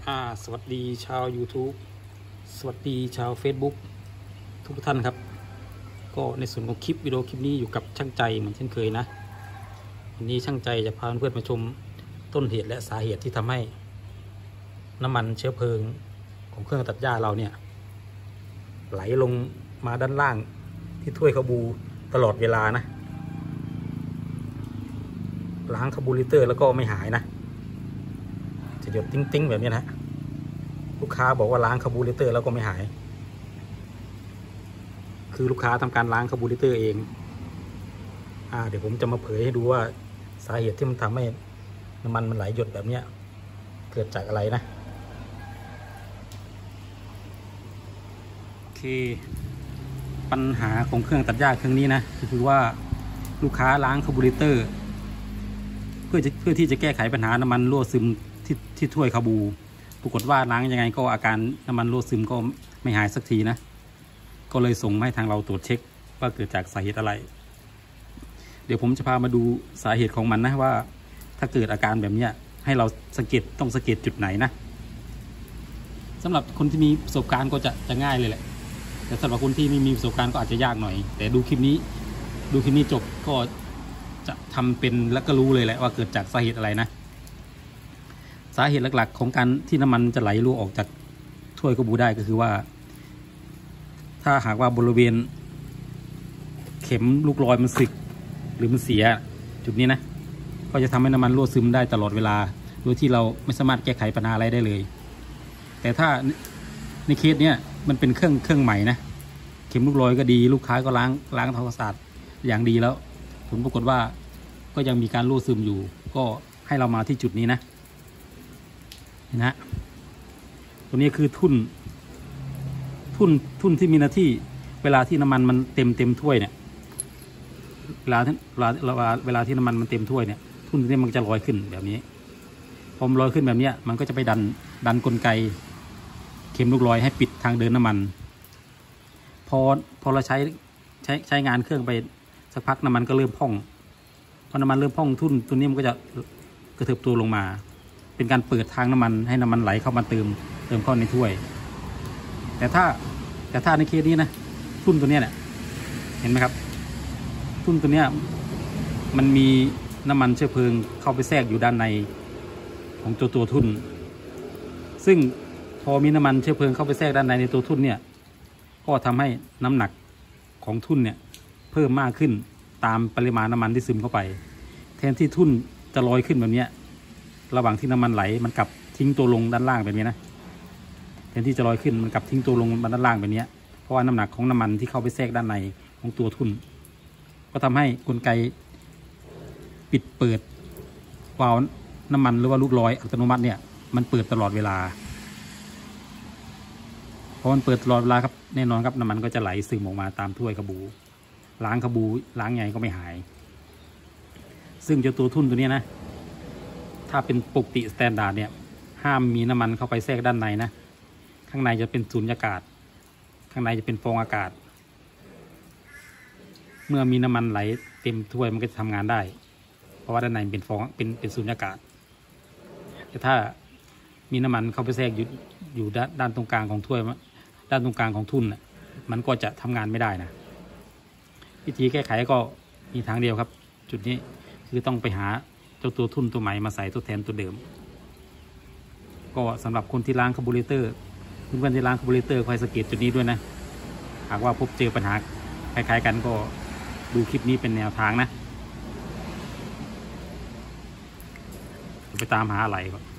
สวัสดีชาว YouTube สวัสดีชาว Facebook ทุกท่านครับก็ในส่วนของคลิปวิดีโอคลิปนี้อยู่กับช่างใจเหมือนเช่นเคยนะวันนี้ช่างใจจะพาเพื่อนมาชมต้นเหตุและสาเหตุที่ทำให้น้ำมันเชื้อเพลิงของเครื่องตัดหญ้าเราเนี่ยไหลลงมาด้านล่างที่ถ้วยคาบูตลอดเวลานะล้างคาบูลิเตอร์แล้วก็ไม่หายนะจะหยดติ้งๆแบบนี้นะลูกค้าบอกว่าล้างคาบูลิเตอร์แล้วก็ไม่หายคือลูกค้าทำการล้างคาบูลิเตอร์เองเดี๋ยวผมจะมาเผยให้ดูว่าสาเหตุที่มันทำให้น้ำมันไหลหยดแบบนี้เกิดจากอะไรนะโอเคปัญหาของเครื่องตัดหญ้าเครื่องนี้นะคือว่าลูกค้าล้างคาบูลิเตอร์เพื่อที่จะแก้ไขปัญหาน้ำมันรั่วซึมที่ถ้วยคาบูปรากฏว่าล้างยังไงก็อาการน้ำมันรั่วซึมก็ไม่หายสักทีนะก็เลยส่งให้ทางเราตรวจเช็คว่าเกิดจากสาเหตุอะไรเดี๋ยวผมจะพามาดูสาเหตุของมันนะว่าถ้าเกิดอาการแบบนี้ให้เราต้องสังเกตจุดไหนนะสำหรับคนที่มีประสบการณ์ก็จะง่ายเลยแหละแต่สำหรับคนที่ไม่มีประสบการณ์ก็อาจจะยากหน่อยแต่ดูคลิปนี้จบก็จะทำเป็นแล้วก็รู้เลยแหละว่าเกิดจากสาเหตุอะไรนะสาเหตุหลักๆของการที่น้ำมันจะไหลรั่วออกจากถ้วยคาบูได้ก็คือว่าถ้าหากว่าบริเวณเข็มลูกลอยมันสึกหรือมันเสียจุดนี้นะก็จะทำให้น้ำมันรั่วซึมได้ตลอดเวลาโดยที่เราไม่สามารถแก้ไขปัญหาอะไรได้เลยแต่ถ้าในเคสเนี้ยมันเป็นเครื่องใหม่นะเข็มลูกลอยก็ดีลูกค้าก็ล้างทำความสะอาดอย่างดีแล้วผลปรากฏว่าก็ยังมีการรั่วซึมอยู่ก็ให้เรามาที่จุดนี้นะเห็นนะตัวนี้คือทุ่นที่มีหน้าที่เวลาที่น้ำมันมันเต็มถ้วยเนี่ยเวลาที่น้ำมันมันเต็มถ้วยเนี่ยทุ่นตัวนี้มันจะลอยขึ้นแบบนี้พอมันลอยขึ้นแบบนี้มันก็จะไปดันกลไกเข็มลูกลอยให้ปิดทางเดินน้ำมันพอเราใช้งานเครื่องไปสักพักน้ำมันก็เริ่มพองพอน้ำมันเริ่มพองทุ่นตัวนี้มันก็จะกระเถิบตัวลงมาเป็นการเปิดทางน้ำมันให้น้ำมันไหลเข้ามาเติมเข้าในถ้วยแต่ถ้าในเคสนี้นะทุ่นตัวนี้เนี่ยเห็นไหมครับทุ่นตัวนี้มันมีน้ำมันเชื้อเพลิงเข้าไปแทรกอยู่ด้านในของตัวทุ่นซึ่งพอมีน้ำมันเชื้อเพลิงเข้าไปแทรกด้านในตัวทุ่นเนี่ยก็ทำให้น้ำหนักของทุ่นเนี่ยเพิ่มมากขึ้นตามปริมาณน้ำมันที่ซึมเข้าไปแทนที่ทุ่นจะลอยขึ้นแบบนี้ระหว่างที่น้ำมันไหลมันกลับทิ้งตัวลงด้านล่างแบบนี้นะแทนที่จะลอยขึ้นมันกลับทิ้งตัวลงด้านล่างแบบนี้เพราะว่าน้ำหนักของน้ำมันที่เข้าไปแทรกด้านในของตัวทุ่นก็ทำให้กลไกปิดเปิดวาล์วน้ำมันหรือว่าลูกลอยอัตโนมัติเนี่ยมันเปิดตลอดเวลาพอมันเปิดตลอดเวลาครับแน่นอนครับน้ำมันก็จะไหลซึมออกมาตามถ้วยคาบูล้างไงก็ไม่หายซึ่งเจ้าตัวทุ่นตัวนี้นะถ้าเป็นปกติสแตนดาร์ดเนี่ยห้ามมีน้ำมันเข้าไปแทรกด้านในนะข้างในจะเป็นสุญญากาศข้างในจะเป็นฟองอากาศเมื่อมีน้ำมันไหลเต็มถ้วยมันก็จะทำงานได้เพราะว่าด้านในเป็นฟองเป็นสุญญากาศแต่ถ้ามีน้ำมันเข้าไปแทรกอยู่ด้านตรงกลางของถ้วยด้านตรงกลางของทุ่นมันก็จะทำงานไม่ได้นะวิธีแก้ไขก็มีทางเดียวครับจุดนี้คือต้องไปหาเจ้าตัวทุ่นตัวใหม่มาใส่ทดแทนตัวเดิมก็สำหรับคนที่ล้างคาบูลิเตอร์เพื่อนๆที่ล้างคาบูลิเตอร์คอยสังเกตจุดนี้ด้วยนะหากว่าพบเจอปัญหาคล้ายๆกันก็ดูคลิปนี้เป็นแนวทางนะจะไปตามหาอะไรครับ